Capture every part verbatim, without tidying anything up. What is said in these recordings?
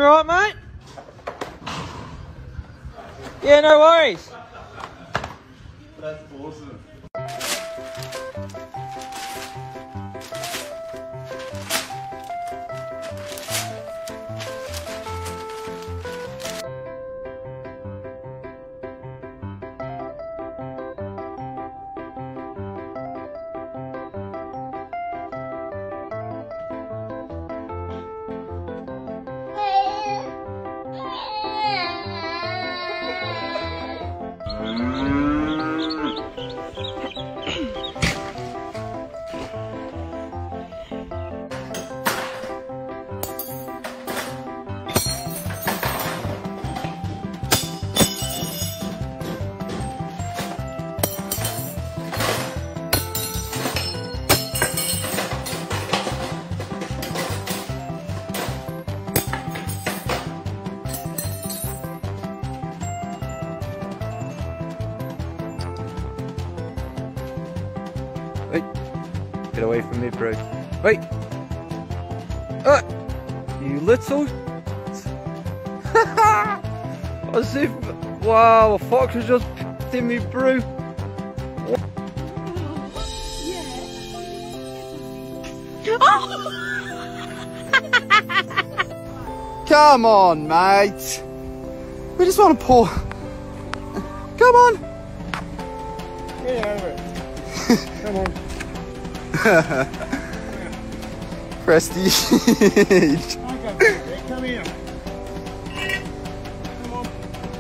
alright, mate? Yeah, no worries. That's awesome. Wait, get away from me, bro. Wait! Uh, you little... As if... Wow, a fox was just p***ing me, bro. Come on, mate. We just want to pull. Come on. Get over it. Come on. Prestige. Okay, come here. Come on.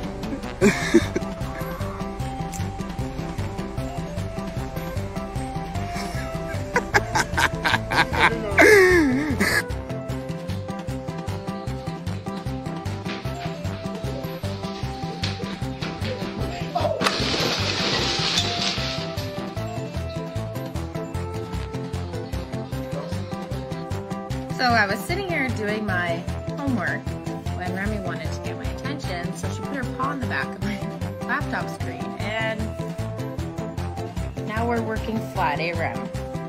So I was sitting here doing my homework when Remy wanted to get my attention, so she put her paw on the back of my laptop screen, and now we're working flat, eh, Rem?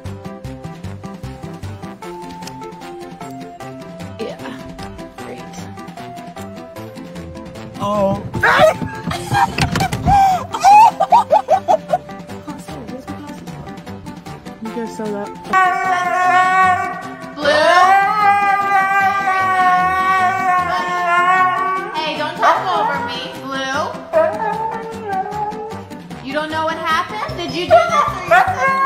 Yeah, great. Oh. You guys saw that? Hey, don't talk over me, Blue. You don't know what happened? Did you do this or your sister?